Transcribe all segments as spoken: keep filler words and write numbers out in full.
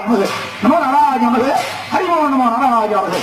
நமது நமோ நாராஜ நமது ஹரிமோ நமோ நாராஜ நமது.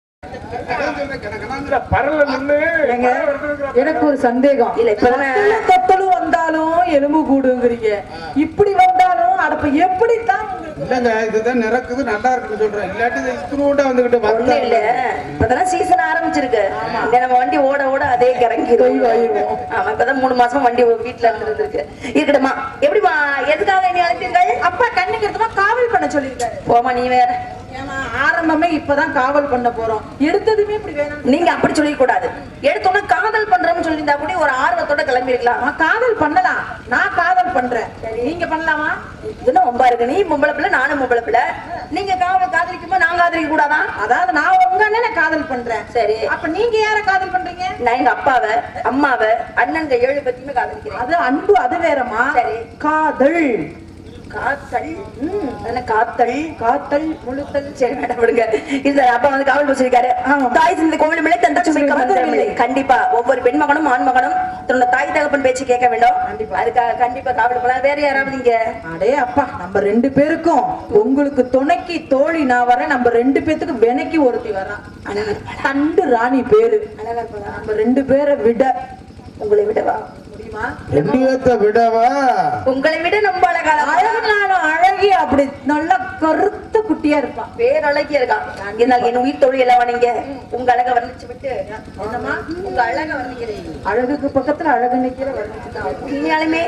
எனக்கு ஒரு சந்தேகம், கத்தலும் வந்தாலும் எலும்பு கூடுங்கிறீங்க, இப்படி வந்தாலும் அடப்ப எப்படித்தான் இல்லங்க இதுதான் நடக்குது நல்லா இருக்குன்னு சொல்றேன். இல்லாட்டி இத்தனோட வந்துகிட்டு வரல இல்ல. இப்பதான் சீசன் ஆரம்பிச்சிருக்கு. நம்ம வண்டி ஓட ஓட அதே கிறங்கி ஆமா. இப்பதான் மூணு மாசம் வண்டி வீட்டுல இருந்துருக்கு. இருக்கட்டுமா? எப்படிமா? எதுக்காக நீ அழைப்பீர்கள்? அப்பா கண்ணுக்கு காவல் பண்ண சொல்லிருக்காரு. போமா நீ வேற. ஆரம்பமே இப்பதான் காவல் பண்ண போறோம். எடுத்ததுமே இப்படி வேணும். நீங்க அப்படி சொல்லிக்க கூடாது. எடுத்தோட காதல் பண்றோம்னு சொல்லியிருந்தா கூட ஒரு ஆர்வத்தோட கிளம்பி இருக்கலாம். காதல் பண்ணலாம், நான் காதல் பண்றேன். நீங்க பண்ணலாமா? என்ன ரொம்ப இருக்கு. நீ பொம்பளை பிள்ளை, நானும் பொம்பளை பிள்ளை. நீங்க காவல் காதலிக்கும்போது நான் காதலிக்க கூடாதான்? அதாவது நான் உங்க அண்ணனை காதல் பண்றேன். சரி, அப்ப நீங்க யார காதல் பண்றீங்க? நான் எங்க அப்பாவை, அம்மாவை, அண்ணன் ஏழு பத்தியுமே காதலிக்கிறேன். அது அன்பு, அது வேறமா. சரி, காதல் காத்தல். காத்தல் காத்தல் முழுத்தல். சரி மேடம் விடுங்க. இல்ல அப்பா வந்து காவல் வச்சிருக்காரு. தாய் சிந்த கோவில் மிளை தந்த சுமை கமந்தமில்லை. கண்டிப்பா ஒவ்வொரு பெண் மகனும் ஆண் மகனும் தன்னோட தாய் தகப்பன் பேச்சு கேட்க வேண்டும். அதுக்காக கண்டிப்பா காவல் போலாம். வேற யாராவது இங்க? அடே அப்பா, நம்ம ரெண்டு பேருக்கும் உங்களுக்கு துணைக்கு தோழி நான் வரேன். நம்ம ரெண்டு பேத்துக்கு வினைக்கு ஒருத்தி வரான். தண்டு ராணி பேரு. நம்ம ரெண்டு பேரை விட உங்களை விடவா முடியுமா? ரெண்டு பேர்த்த விடவா? உங்களை விட நம்ம அழகா அழகாலும் அழகி, அப்படி நல்லா கருத்த குட்டியா இருப்பான். பேரழகியா இருக்கான். என் உயிர் தோழி எல்லாம் நீங்க உங்க அழக வர்ணிச்சு விட்டு என்னமா உங்க அழக வர்ணிக்கிறேன். அழகுக்கு பக்கத்துல அழகு நிக்கிற வர்ணிச்சுதான் உண்மையாலுமே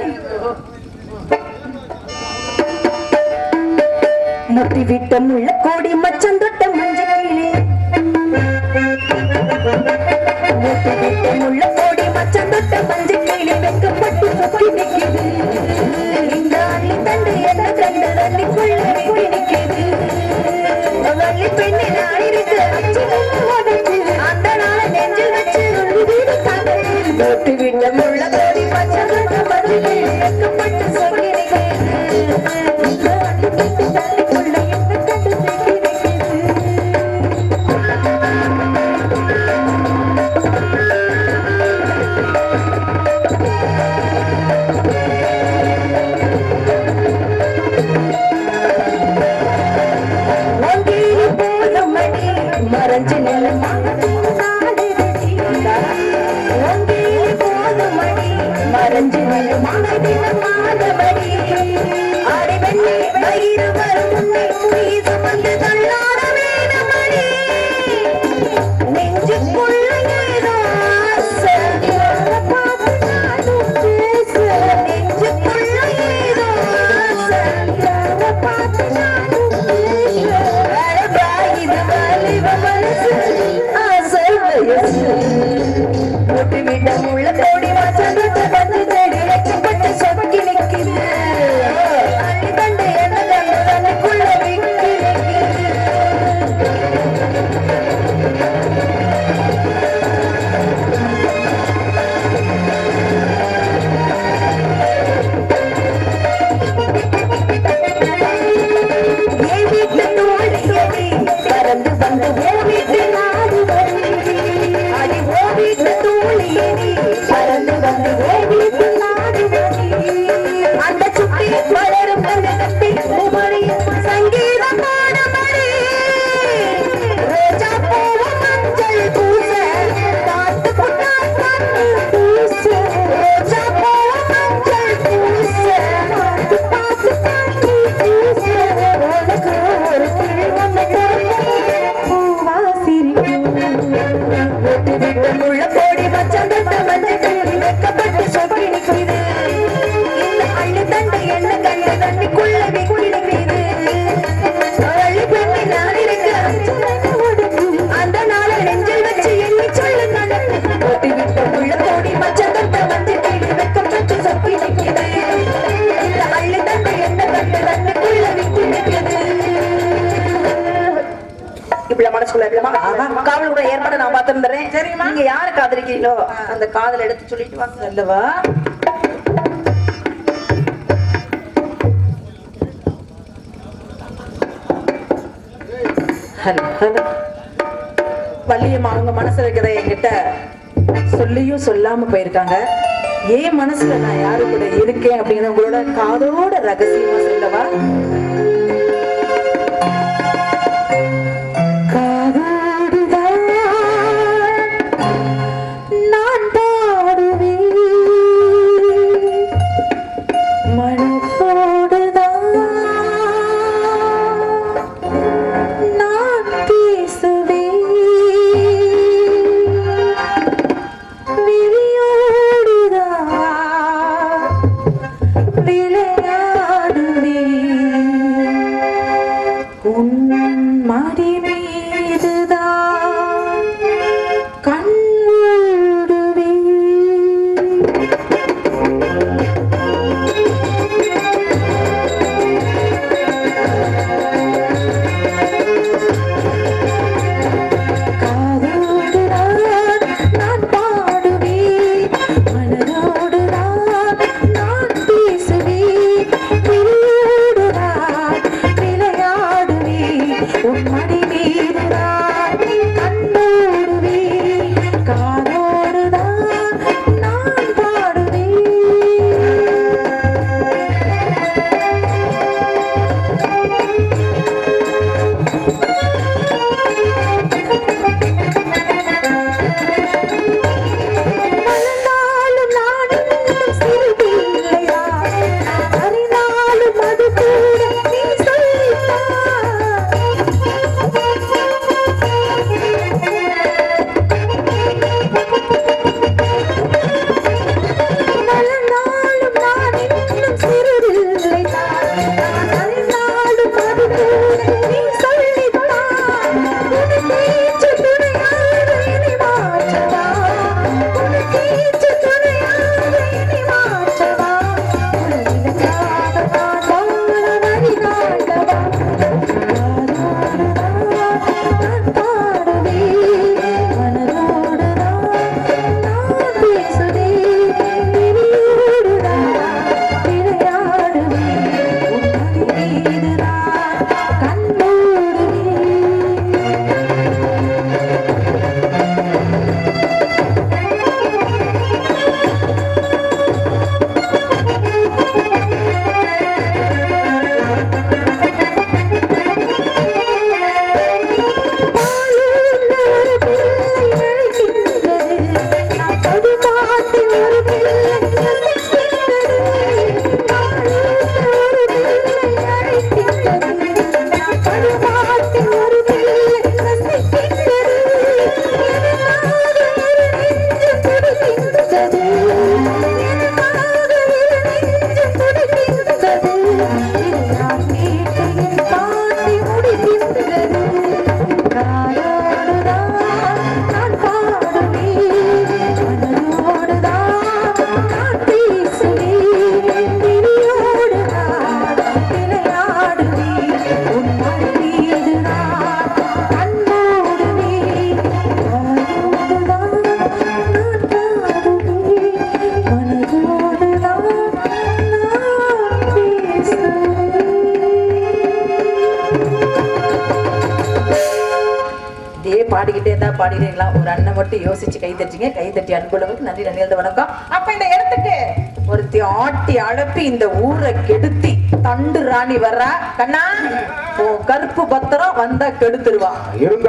முட்டி விட்ட முள்ள கோடி மச்சம் தொட்ட மஞ்சக்கிளி. முட்டி விட்ட முள்ள கோடி மச்சம் தொட்ட மஞ்சக்கிளி வெக்கப்பட்டு சுத்தி நிக்குது. இந்த அள்ளி தண்டு என்ன கண்டு தண்ணிக்குள்ள வெட்டி நிக்குது. வள்ளி பெண்ணை நாடிருக்கு அந்த நாள நெஞ்சில் வச்சு முட்டி விட்ட முள்ள கோடி மச்சம் தொட்ட மஞ்சக்கிளி வெக்கப்பட்டு சுத்தி நிக்குது. காவல் கூட ஏற்பாடு நான் பார்த்திருந்தேன். சரிம்மா, நீங்க யாரை காதலிக்கிறீங்களோ அந்த காதல் எடுத்து சொல்லிட்டு வாங்க. அல்லவா? வள்ளியம்மா அவங்க மனசுல இருக்கிற என்கிட்ட சொல்லியும் சொல்லாம போயிருக்காங்க. ஏன் மனசுல நான் யாரு கூட இருக்கேன் அப்படிங்கிற உங்களோட காதோட ரகசியமா சொல்லவா? உன் மடி மீதுதான் கண்மூடுவே பாடிக்கிட்டே இருந்தா பாடிடுங்களா? ஒரு அண்ணன் மட்டும் யோசிச்சு கை தட்டிங்க. கை தட்டி அன்புள்ளவங்களுக்கு நன்றி நன்றி வணக்கம். அப்ப இந்த இடத்துக்கு ஒருத்தி ஆட்டி அழப்பி இந்த ஊரை கெடுத்தி தண்டு ராணி வர்றா. கண்ணா உன் கருப்பு பத்திரம் வந்தா கெடுத்துருவா. இருந்த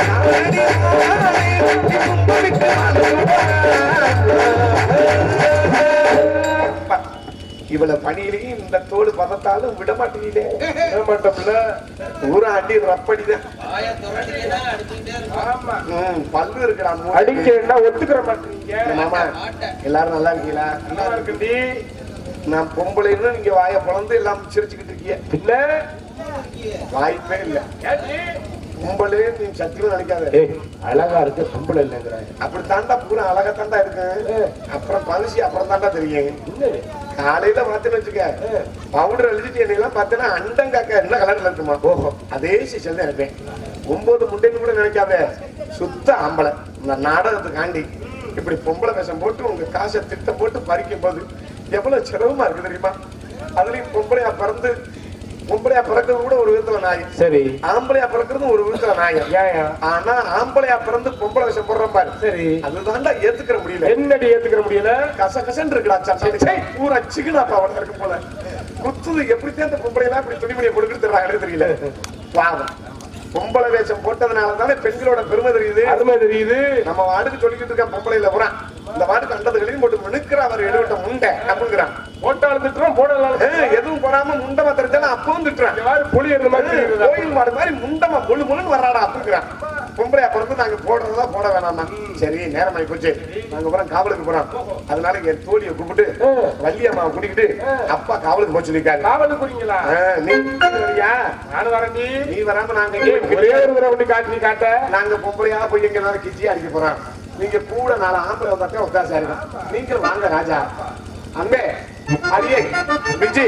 இவ்வளவு பணியிலையும் இந்த தோடு பதத்தாலும் விட மாட்டீங்களே. விட மாட்டோம்ல, ஊரா அடி ரப்படிதான். பல்லு இருக்கிறான் அடிக்க ஒத்துக்கிற மாட்டீங்க. மாமா எல்லாரும் நல்லா இருக்கீங்களா? நல்லா இருக்குண்டி. நான் பொம்பளைன்னு நீங்க வாய பொழந்து எல்லாம் சிரிச்சுக்கிட்டு இருக்கீங்க. இல்ல வாய்ப்பே இல்ல. பொம்பளை நீ சத்தியமா நினைக்காத. அழகா இருக்கு பொம்பளை இல்லைங்கிற அப்படி தாண்டா பூரா அழகா தாண்டா இருக்கு. அப்புறம் பரிசு அப்புறம் தாண்டா தெரியும். காலையில மாத்தின்னு வச்சுக்க, பவுடர் அழிச்சிட்டு என்னெல்லாம் பார்த்தேன்னா அண்டம் காக்கா என்ன கலர்ல இருக்குமா? ஓஹோ, அதே சீசன் தான் இருப்பேன். ஒன்பது முட்டைன்னு கூட நினைக்காத, சுத்த ஆம்பளை. இந்த நாடகத்துக்காண்டி இப்படி பொம்பளை வேஷம் போட்டு உங்க காசை திட்டம் போட்டு பறிக்கும் போது எவ்வளவு சிரமமா இருக்கு தெரியுமா? அதுலயும் பொம்பளையா பிறந்து பொம்பளையா பிறக்கிறது கூட ஒரு விதத்துல நாயம். சரி, ஆம்பளையா பிறக்கிறது ஒரு விதத்துல நாயம். ஆனா ஆம்பளையா பிறந்து பொம்பளை விஷம் போடுற பாரு. சரி, அதுதான்டா ஏத்துக்கிற முடியல. என்னடி ஏத்துக்கிற முடியல? கச கசன்னு இருக்குடா. பூரா சிக்கனாப்பா அவன் இருக்கும் போல குத்துது. எப்படித்தான் இந்த பொம்பளை எல்லாம் இப்படி துணிமணியை கொடுக்குறாங்க தெரியல. பாவம், பொம்பளை வேஷம் போட்டதுனால தானே பெண்களோட பெருமை தெரியுது. அதுமே தெரியுது. நம்ம வாடுக்கு சொல்லிக்கிட்டு இருக்க பொம்பளையில பூரா இந்த வாட்டுக்கு அண்டதுகளையும் போட்டு மினுக்கிற அவர் எழுவிட்ட முண்டை அப்படிங்கிறான். போட்டாலும் திட்டுறோம், போடலாம் எதுவும் போடாம முண்டமா தெரிஞ்சாலும் அப்பவும் திட்டுறான். புளி எடுத்த மாதிரி கோயில் மாடு மாதிரி முண்டமா முழு முழுன்னு வர்றாடா அப்படிங்கிறான். பொம்பளையா பிறந்து நாங்க போடுறதா போட வேணாமா? சரி, நேரம் ஆகி போச்சு, நாங்க போறோம் காவலுக்கு போறோம். அதனால என் தோழியை கூப்பிட்டு வள்ளியம்மாவை கூட்டிக்கிட்டு அப்பா காவலுக்கு போச்சு. நிக்காது காவலுக்கு போறீங்களா? நீ நானும் வரேன். நீ நீ வராம நாங்க ஒரே ஒரு தடவை காட்டி நீ காட்ட நாங்க பொம்பளையா போய் எங்க நேரம் கிச்சி அடிக்க போறோம். நீங்க கூட நாலு ஆம்பளை வந்தாக்கா உட்கார சாருங்க. நீங்க வாங்க ராஜா. அங்கே அடியே விஜி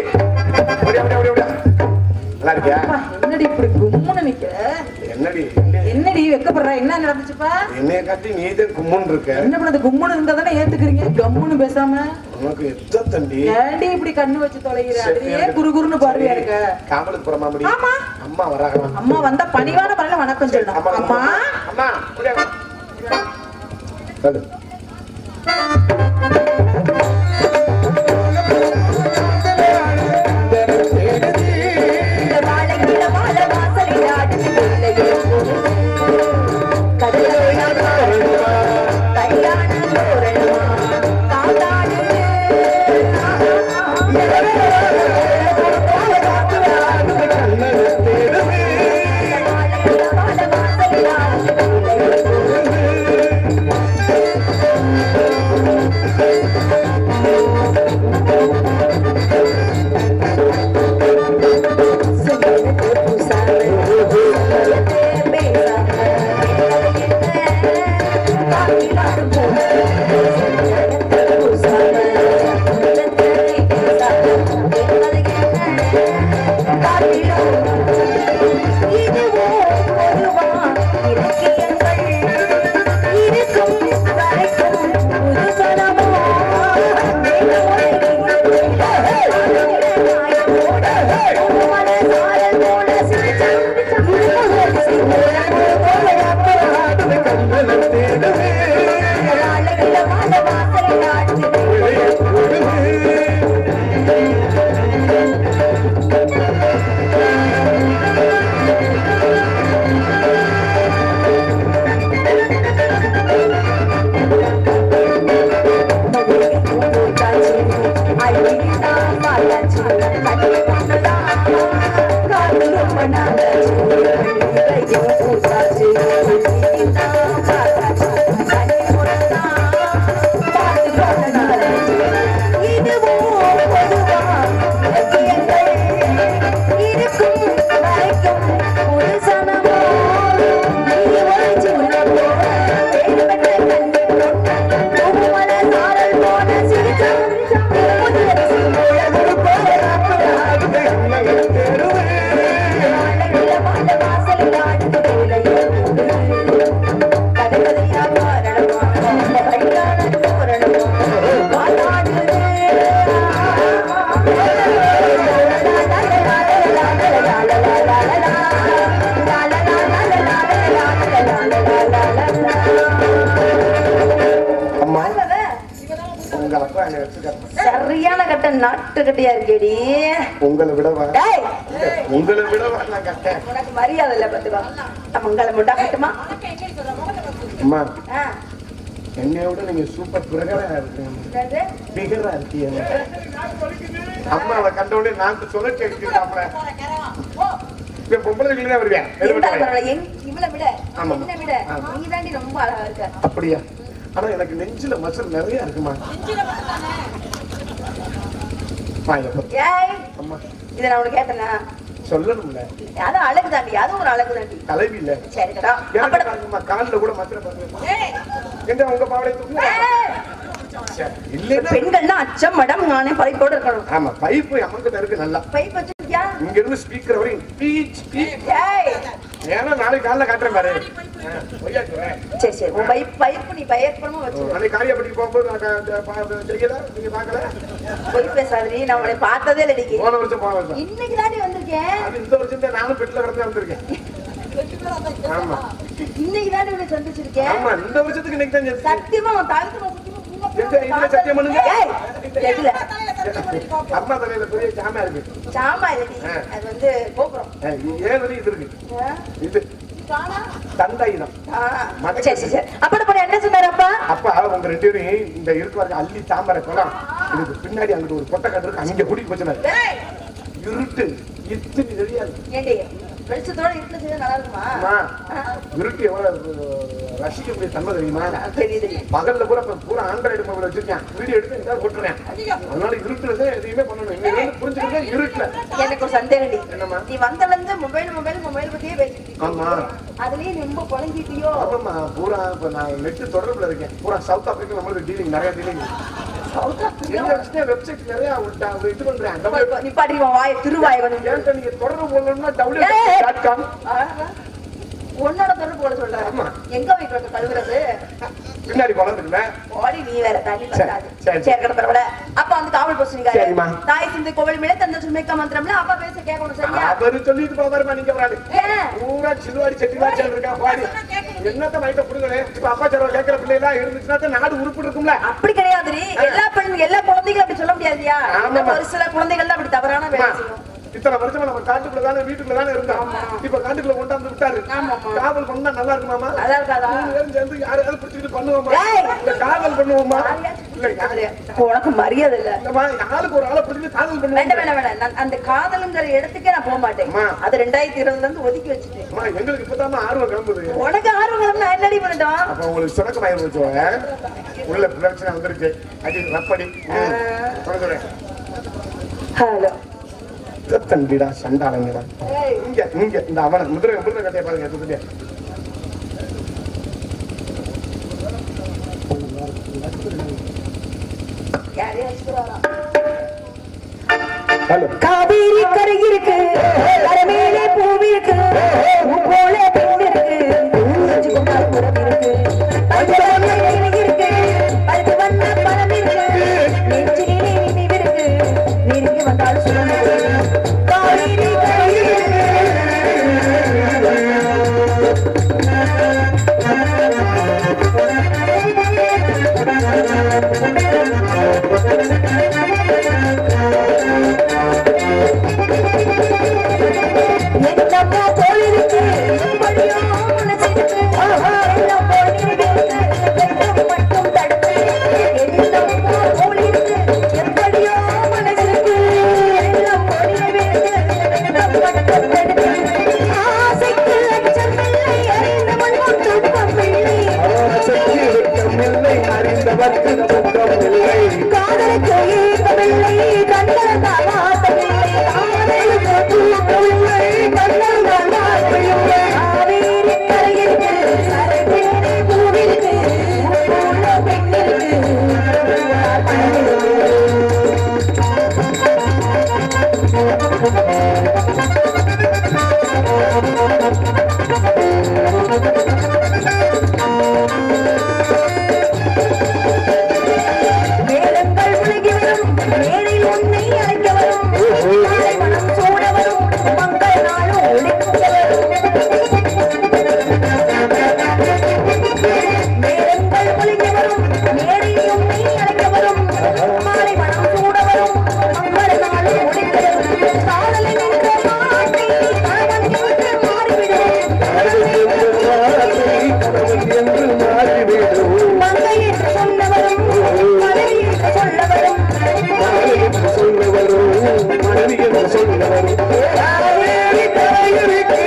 நல்லா இருக்கியா? என்னடி இப்படி கும்முன்னு நிக்க? என்னடி என்னடி வெக்கப்படுற? என்ன நடந்துச்சுப்பா? என்னைய காட்டி நீ தான் கும்முன்னு இருக்க. என்ன பண்ணது? கும்முன்னு இருந்தா தானே ஏத்துக்கிறீங்க. கம்முன்னு பேசாம உனக்கு எத்த தண்டி ஏண்டி இப்படி கண்ணு வச்சு தொலைகிற? அதுலயே குறு குறுன்னு பார்வையா இருக்க. காவலுக்கு போறமா? முடி ஆமா, அம்மா வராங்க. அம்மா வந்தா பணிவான பணில வணக்கம் சொல்லணும். அம்மா அம்மா சொல்லு. சரியான கட்ட நாட்டு கட்டியா இருக்கேடி. உங்களை விடவா? உங்களை விடவா நான் கட்டேன். உனக்கு மரியாதை இல்ல பாத்துக்கோ. மங்களம் முட்டா கட்டுமா? அம்மா ஆ, என்னைய விட நீங்க சூப்பர் பிகரா இருக்கீங்க. என்னது? பிகரா இருக்கீங்க. அம்மாவை கண்டவுடனே நான் சுழற்சி அடிக்கிறாப்ல. இப்ப பொம்பளைங்களே தான் வருவேன். இருந்தாலும் பரவாயில்ல. எங்க- இவளை விட, ஆமா. என்னை விட, ஆமா. நீ தாண்டி ரொம்ப அழகா இருக்க. அப்படியா? ஆனா எனக்கு நெஞ்சில மசல் நிறைய இருக்குமா? வாங்க. ஏய், அம்மா இதை நான் உனக்கு கேட்டேனா? சொல்லணும்ல. அதுவும் அழகு தாண்டி, அதுவும் ஒரு அழகு தாண்டி. தலைவி இல்ல. சரிடா. எனக்கு அப்பட- பாருங்கம்மா, கால்ல கூட மத்திர பாருங்க. ஏய், எங்க உங்க பாவடை தூக்குங்க. ஏய். இல்லைன்னா பெண்கள்னா அச்சம் மடம் நானே பைப்போட இருக்கணும். ஆமா பைப்பு அம்மங்கிட்ட இருக்கு நல்லா. பைப் வச்சிருக்கியா? இங்க இருந்து ஸ்பீக்கர் வரையும் பீச் பீச். ஏய், ஏன்னா நாளைக்கு காலைல காட்டுறேன் பாரு. ஆ, பொய்யா சொல்றேன். சரி சரி உன் பைப் பைப்பு நீ பயப்படமா வச்சிரு. நாளைக்கு காரியப்பட்டிக்கு போகும்போது நான் கா- பா- செய்யல நீங்க பாக்கல. பொய் பேசாதீ, நான் உன்னை பார்த்ததே இல்லை இன்னைக்கு. போன வருஷம் போன வருஷம் இன்னைக்கு தாண்டி வந்திருக்கேன். அது இந்த வருஷம் தான் நானும் பெட்ல கிடந்து வந்திருக்கேன். ஆமா இன்னைக்கு தாண்டி உன்னை சந்திச்சிருக்கேன். ஆமா இந்த வருஷத்துக்கு இன்னைக்கு தான் செஞ்சு. சத்தியமா உன் தங்கத்துல சத்தியமா உங்க எங்க இதுல சத்தியம் பண்ணுங்க. ஏய், எதுல? அம்மா தலையில பெரிய சாமா இருக்கு. சாமா இல்லடி, ஆ. அது வந்து கோபுரம். ஆ, ஏன் வரையும் இது இருக்கு. ஆ? இது காணா? தண்டை தான். ஆ. சரி சரி சரி. அப்படி போன என்ன சொன்னாரு அப்பா? அப்பா உங்க ரெண்டு பேரும் இந்த இருக்கு பாருங்க அள்ளி தாமரை குளம் இதுக்கு பின்னாடி அங்கிட்டு ஒரு கொட்டை கட்டு இருக்கு அங்க கூட்டிட்டு போச்சுனாரு. ஏய், இருட்டு இத்தனை தெரியாது. ஏண்டி வெளிச்சத்தோட இருட்டுல செஞ்சா நல்லா இருக்குமா? அம்மா, ஆ. இருட்டு எவ்வளவு ரசிக்க முடிய தன்மை தெரியுமா? தெரியுது தெரியுது. பகல்ல கூட இப்ப பூரா ஆண்ட்ராய்டு மொபைல் வச்சிருக்கேன். வீடியோ எடுத்து எதாவது போட்டுறேன். அதனால இருட்டுல எதையுமே பண்ணணும். இங்க வந்து புரிஞ்சுக்கிட்டே இருட்டுல. எனக்கு ஒரு சந்தேகம் டி. என்னம்மா? நீ வந்தல இருந்து மொபைல் மொபைல் மொபைல் பத்தியே பேசிட்டு ஆமா. அதுலயே நீ ரொம்ப குழம்பிட்டியோ? ஆமாம்மா, பூரா இப்ப நான் நெட் தொடர்புல இருக்கேன். பூரா சவுத் ஆப்பிரிக்கா நம்மளுக்கு டீலிங் நிறைய டீலிங். South Africa? என்ன வச்சுட்டு வெப்சைட் நிறைய உண்டா- இது பண்றேன். இப்ப- இப்ப நிப்பாட்டி உன் வாயை, திருவாயை கொஞ்சம். ஏன்ட்ட நீங்க தொடர்பு போடணும்னா டபிள்யூ டாட் காம். ஆஹா. உன்னோட தொடர்பு போல சொல்றேன். ஆமா. எங்க வைக்கிறது கழுவுறது? பின்னாடி குழந்தைக்குல ஓடி நீ வேற தண்ணி பத்தாது. சரி, சரி. சரி கடை பரவாயில்ல. அப்ப வந்து காவல் போஸ்டிங்காரு. சரிம்மா. தாய் சிந்து கோவில் மேல தந்த சுமைக்க மந்திரம்ல அப்பா பேச கேட்கணும் சரியா? அவரு சொல்லிட்டு போவாருமா நீங்க வராது. ஏன்? பூரா சிலுவாடி செட்டிலாச்சல் இருக்கா பாடி. என்னத்த மைக்க புடுங்களே. இப்ப அப்பா சொல்ற கேட்கிற பிள்ளைகளா இருந்துச்சுன்னா தான் நாடு உருப்பிட்டு இருக்கும்ல. அப்படி கிடையாதுரி. எல்லா பெண் எல்லா குழந்தைகளும் அப்படி சொல்ல முடியாதுயா. ஆமாம்மா. ஒரு சில குழந்தைகள் தான் அப்படி தவறான வேலை அம்மா, செய்யும். இத்தனை வருஷமா நம்ம காட்டுக்குள்ள தானே வீட்டுக்குள்ள தானே இருந்தோம். இப்ப காட்டுக்குள்ள கொண்டாந்து விட்டாரு. ஆமாம்மா. காவல் பண்ணா நல்லா இருக்குமாமா? நல்லா இருக்காதா? மூணு பேரும் சேர்ந்து யாரையாவது பிடிச்சிட்டு பண்ணுவோமா? ஏய்! இல்ல காவல் பண்ணுவோமா? இல்ல யாரு? உனக்கு மரியாதை இல்ல. இல்லம்மா, ஆளுக்கு ஒரு ஆளை பிடிச்சிட்டு காவல் வேண்டாம் பண்ணுவோம். வேண்டாம் வேண்டாம். நான் அந்த காதலுங்கிற இடத்துக்கே நான் போக மாட்டேன். அம்மா. அது ரெண்டாயிரத்தி இருபதுல இருந்து ஒதுக்கி வச்சுட்டேன். அம்மா, எங்களுக்கு இப்பதான் ஆர்வம் கிளம்புது. உனக்கு ஆர்வம் நான் என்னடி பண்ணிட்டோம்? அப்ப உங்களுக்கு சுரக்கமாயிரம் வச்சுவாங்க. உள்ள பிரச்சனை வந்துருச்சு. அடி ரப்படி. சொல்றேன். ஹலோ. தம்பிடா சண்டாளங்கடா. இங்க இங்க இந்த அவன முதிரை முதிரை கட்டைய பாருங்க துதியா. யாரையும் வச்சுக்கிறாரா? ஹலோ. காவேரி கரை இருக்கு, கரமேலே பூவி இருக்கு, பூ போல பெண் இருக்கு, பூஞ்சு கொண்டால் புறம் இருக்கு, பஞ்சு வண்ண கிளி இருக்கு, பழுத்து வண்ண பழம் இருக்கு, நெஞ்சிலே நினைவு இருக்கு, நெருங்கி வந்தால் சுகம் இருக்கு. காவேரி கரை இருக்கு. என்னமோ போல் இருக்கு, எப்படியோ மனசிருக்கு, எல்லாம் போல் இருக்கு, வெட்கம் மட்டும் தடுத்து. என்னமோ போல் இருக்கு, எப்படியோ மனசிருக்கு, எல்லாம் போல் இருக்கு, வெட்கம் மட்டும் தடுத்து. ஆசைக்கு அச்சமில்லை, அறிந்தவன் துன்பமில்லை. அறிந்தவர்க்கு துக்கமில்லை. காதலுக்கு ஏக்கமில்லை, கண்கள் தான் வார்த்தையில்லை. காதலுக்கு தூக்கமில்லை, கண்கள் தான் வார்த்தையில்லை. காவேரி கரையிருக்கு, கரைமேலே பூவிருக்கு, பூ போல பெண்ணிருக்கு, பூவார் பழமிருக்கு. என்று மாறிவிடும் மங்கை என்று சொன்னவரும் மனைவி என்று சொல்லவரும் மகளை என்று சொல்ல வரும் மனைவி என்று சொல்ல வரும் காவேரி கரையிருக்கு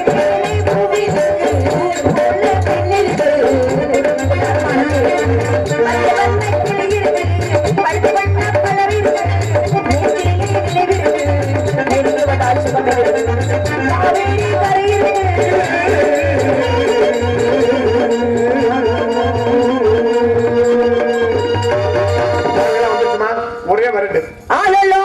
ஒரே வரண்டு அலலோ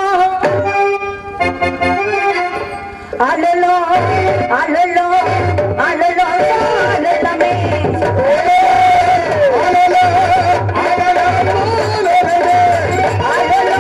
அலலோ அலலோ அலலோ அலலமே அலலோ அலலோ அலலோ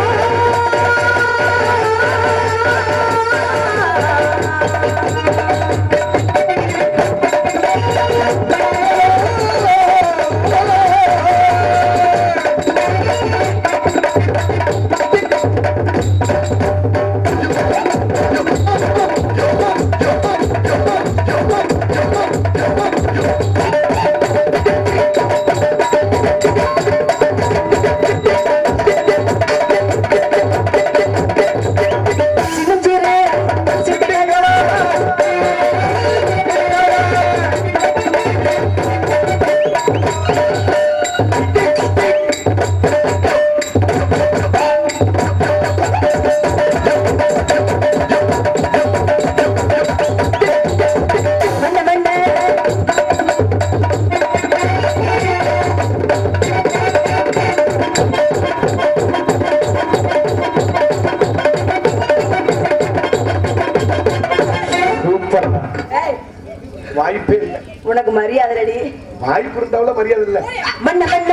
வாய்ப்பே இல்லை. உனக்கு மரியாதை ரெடி வாய்ப்பு இருந்தாவில மரியாதை இல்லை. மண்ண மண்ண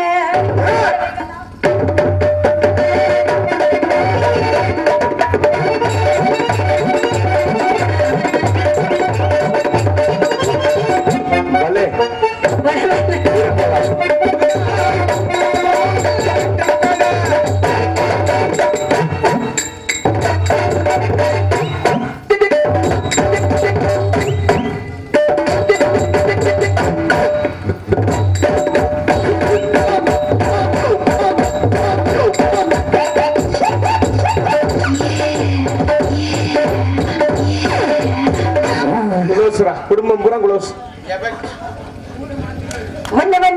பலே குடும்பம் பூரா குளோஸ். மண்ண மண்ண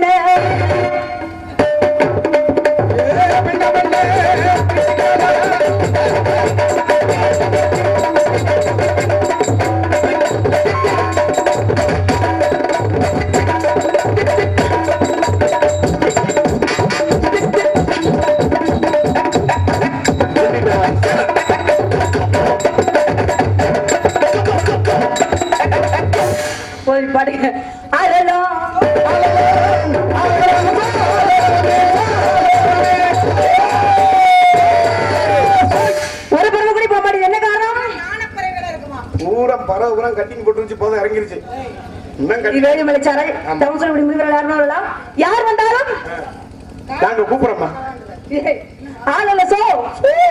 போய் பாடுங்க. அலலோ ஒரு பறவை கூட போக மாட்டேங்குது. என்ன காரணம்? பூரா பறவை பூரா கட்டிங் போட்டு போதும் இறங்கிருச்சு. இன்னும் கட்டி வேலுமலை சாரல் தவசல் முடிவுகள் யாரும் யார் வந்தாலும் நாங்க கூப்பிடுறோம்மா. ஆலல சோ